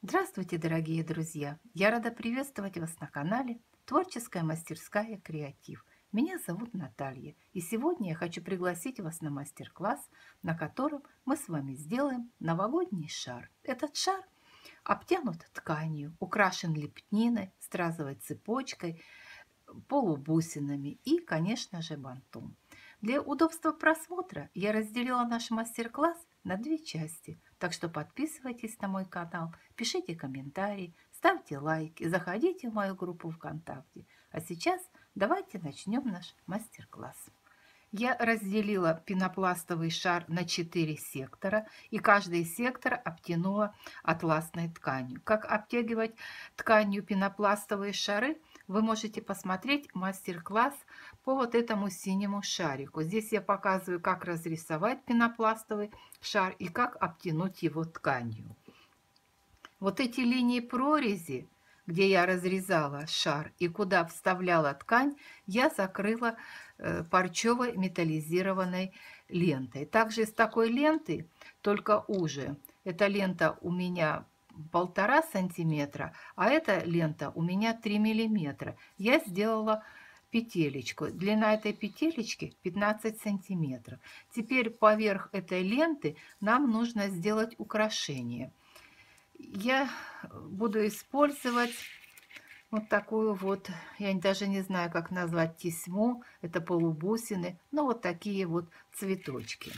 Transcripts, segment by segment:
Здравствуйте, дорогие друзья! Я рада приветствовать вас на канале «Творческая мастерская Креатив». Меня зовут Наталья, и сегодня я хочу пригласить вас на мастер-класс, на котором мы с вами сделаем новогодний шар. Этот шар обтянут тканью, украшен лепниной, стразовой цепочкой, полубусинами и, конечно же, бантом. Для удобства просмотра я разделила наш мастер-класс на две части, так что подписывайтесь на мой канал, пишите комментарии, ставьте лайки, заходите в мою группу ВКонтакте. А сейчас давайте начнем наш мастер-класс. Я разделила пенопластовый шар на 4 сектора, и каждый сектор обтянула атласной тканью. Как обтягивать тканью пенопластовые шары, вы можете посмотреть мастер-класс по вот этому синему шарику. Здесь я показываю, как разрисовать пенопластовый шар и как обтянуть его тканью. Вот эти линии прорези, где я разрезала шар и куда вставляла ткань, я закрыла парчевой металлизированной лентой. Также из такой ленты, только уже. Эта лента у меня 1,5 сантиметра, а эта лента у меня 3 миллиметра. Я сделала петелечку. Длина этой петелечки 15 сантиметров. Теперь поверх этой ленты нам нужно сделать украшение. Я буду использовать вот такую вот, я даже не знаю, как назвать, тесьму, это полубусины, но вот такие вот цветочки.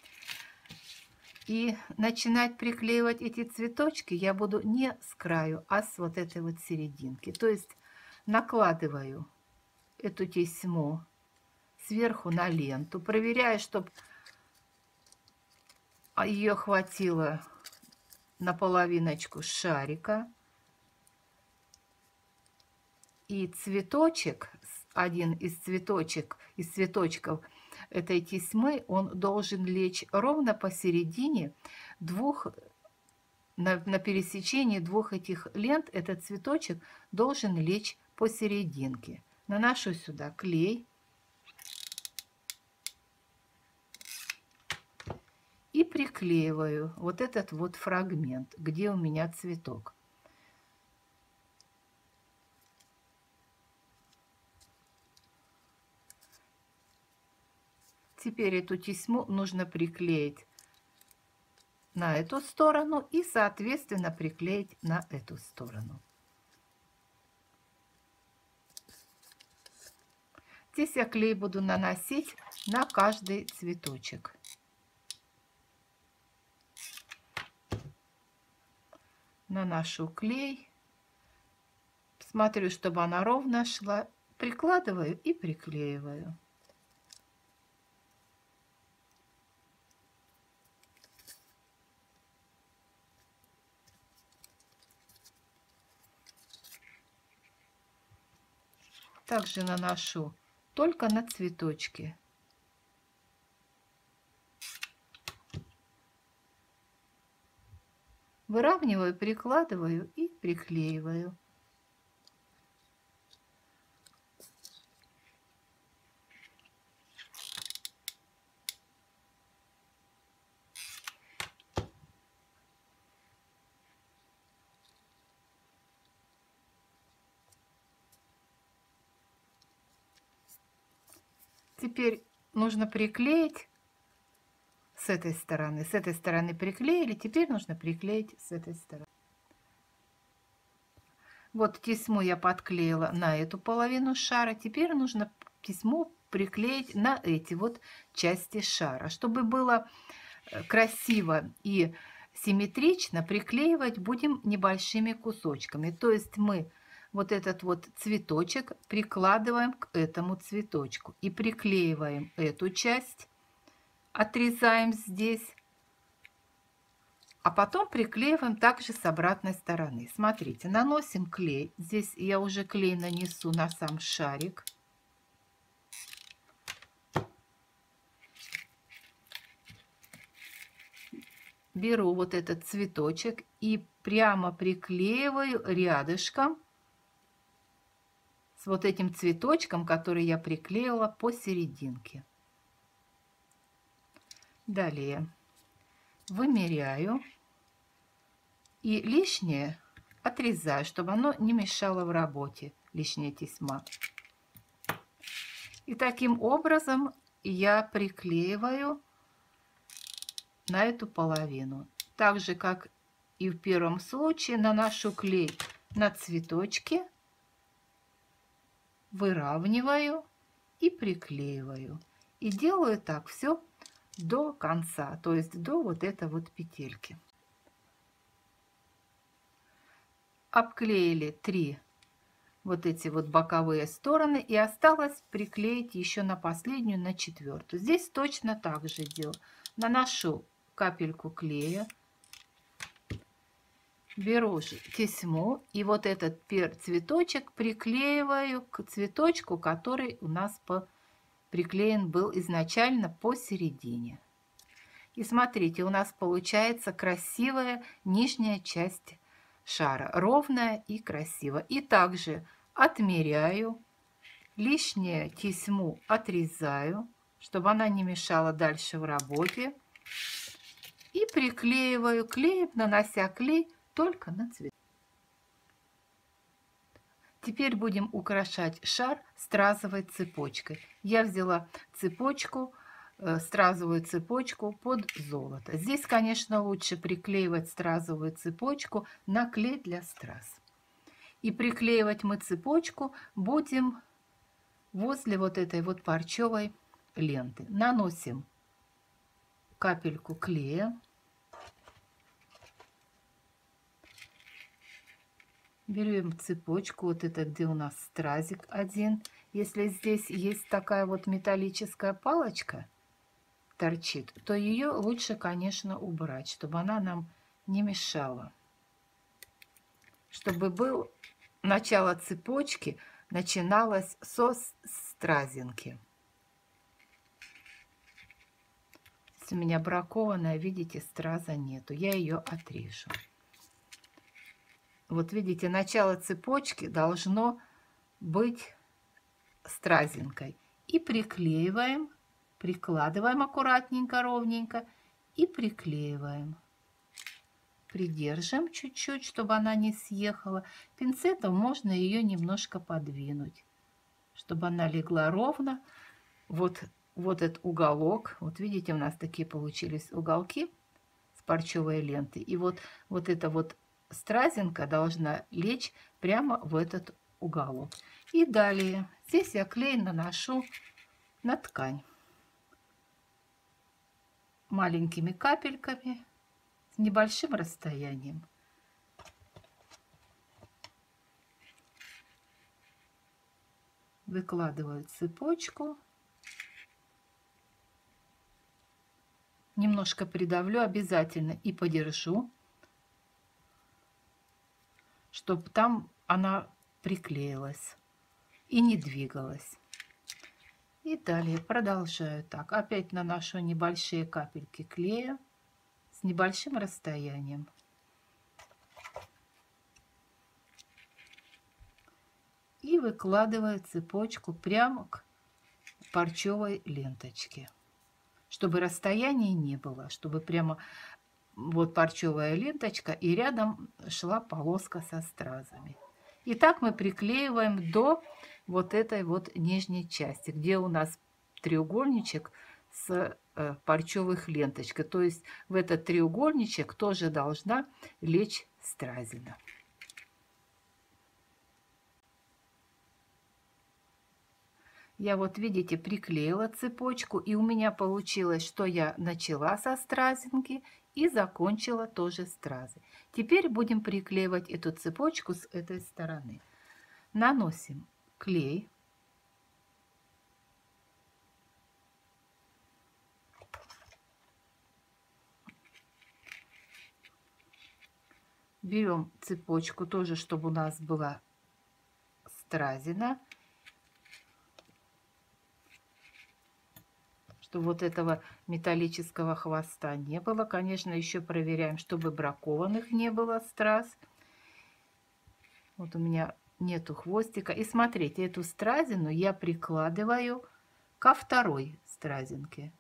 И начинать приклеивать эти цветочки я буду не с краю, а с вот этой вот серединки. То есть накладываю эту тесьму сверху на ленту, проверяю, чтобы ее хватило на половиночку шарика. И цветочек, один из цветочков этой тесьмы, он должен лечь ровно посередине на пересечении двух этих лент. Этот цветочек должен лечь посерединке. Наношу сюда клей и приклеиваю вот этот вот фрагмент, где у меня цветок. Теперь эту тесьму нужно приклеить на эту сторону и, соответственно, приклеить на эту сторону. Здесь я клей буду наносить на каждый цветочек. Наношу клей, смотрю, чтобы она ровно шла, прикладываю и приклеиваю. Также наношу только на цветочки. Выравниваю, прикладываю и приклеиваю. Теперь нужно приклеить с этой стороны. С этой стороны приклеили, теперь нужно приклеить с этой стороны. Вот тесьму я подклеила на эту половину шара. Теперь нужно тесьму приклеить на эти вот части шара. Чтобы было красиво и симметрично, приклеивать будем небольшими кусочками. То есть мы вот этот вот цветочек прикладываем к этому цветочку и приклеиваем эту часть, отрезаем здесь, а потом приклеиваем также с обратной стороны. Смотрите, наносим клей. Здесь я уже клей нанесу на сам шарик. Беру вот этот цветочек и прямо приклеиваю рядышком с вот этим цветочком, который я приклеила посерединке. Далее вымеряю И лишнее отрезаю, чтобы оно не мешало в работе, лишняя тесьма. И таким образом я приклеиваю на эту половину. Так же, как и в первом случае, наношу клей на цветочки, выравниваю и приклеиваю. И делаю так все до конца, то есть до вот этой вот петельки. Обклеили 3 вот эти вот боковые стороны, и осталось приклеить еще на последнюю, на 4-ю. Здесь точно так же делаю. Наношу капельку клея, беру тесьму и вот этот цветочек приклеиваю к цветочку, который у нас приклеен был изначально посередине. И смотрите, у нас получается красивая нижняя часть шара, ровная и красивая. И также отмеряю, лишнюю тесьму отрезаю, чтобы она не мешала дальше в работе. И приклеиваю клеем, нанося клей только на цвет. Теперь будем украшать шар стразовой цепочкой. Я взяла цепочку, стразовую цепочку под золото. Здесь, конечно, лучше приклеивать стразовую цепочку на клей для страз. И приклеивать мы цепочку будем возле вот этой вот парчевой ленты. Наносим капельку клея. Берем цепочку, вот это где у нас стразик один. Если здесь есть такая вот металлическая палочка, торчит, то ее лучше, конечно, убрать, чтобы она нам не мешала. Чтобы был начало цепочки начиналось со стразинки. Здесь у меня бракованная, видите, страза нету. Я ее отрежу. Вот видите, начало цепочки должно быть стразинкой. И приклеиваем, прикладываем аккуратненько, ровненько и приклеиваем. Придержим чуть-чуть, чтобы она не съехала. Пинцетом можно ее немножко подвинуть, чтобы она легла ровно. Вот этот уголок, вот видите, у нас такие получились уголки с парчевой ленты. И вот эта вот стразинка должна лечь прямо в этот уголок. И далее здесь я клей наношу на ткань маленькими капельками с небольшим расстоянием. Выкладываю цепочку. Немножко придавлю обязательно и подержу, чтобы там она приклеилась и не двигалась. И далее продолжаю так. Опять наношу небольшие капельки клея с небольшим расстоянием. И выкладываю цепочку прямо к парчевой ленточке, чтобы расстояния не было, чтобы прямо вот парчевая ленточка и рядом шла полоска со стразами. И так мы приклеиваем до вот этой вот нижней части, где у нас треугольничек с парчевых ленточкой. То есть в этот треугольничек тоже должна лечь стразина. Я вот, видите, приклеила цепочку, и у меня получилось, что я начала со стразинки и закончила тоже стразы. Теперь будем приклеивать эту цепочку с этой стороны. Наносим клей. Берем цепочку тоже, чтобы у нас была стразина. Чтобы вот этого металлического хвоста не было. Конечно, еще проверяем, чтобы бракованных не было страз. Вот у меня нету хвостика. И смотрите, эту стразину я прикладываю ко второй стразинке.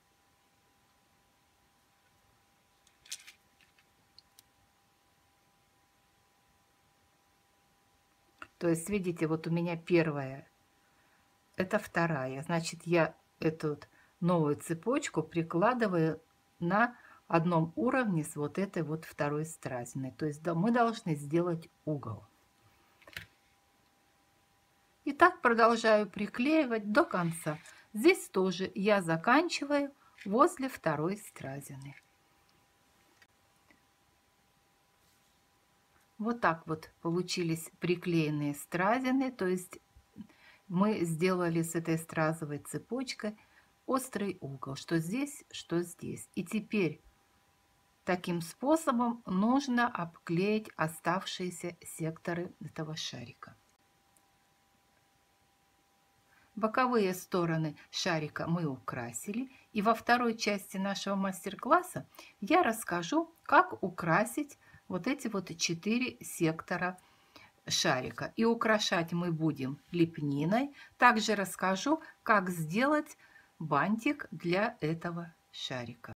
То есть, видите, вот у меня первая, это вторая. Значит, я эту вот новую цепочку прикладываю на одном уровне с вот этой вот второй стразиной. То есть мы должны сделать угол. И так продолжаю приклеивать до конца. Здесь тоже я заканчиваю возле второй стразины. Вот так вот получились приклеенные стразины, то есть мы сделали с этой стразовой цепочкой острый угол, что здесь, что здесь. И теперь таким способом нужно обклеить оставшиеся секторы этого шарика. Боковые стороны шарика мы украсили. И во второй части нашего мастер-класса я расскажу, как украсить вот эти вот 4 сектора шарика. И украшать мы будем лепниной. Также расскажу, как сделать бантик для этого шарика.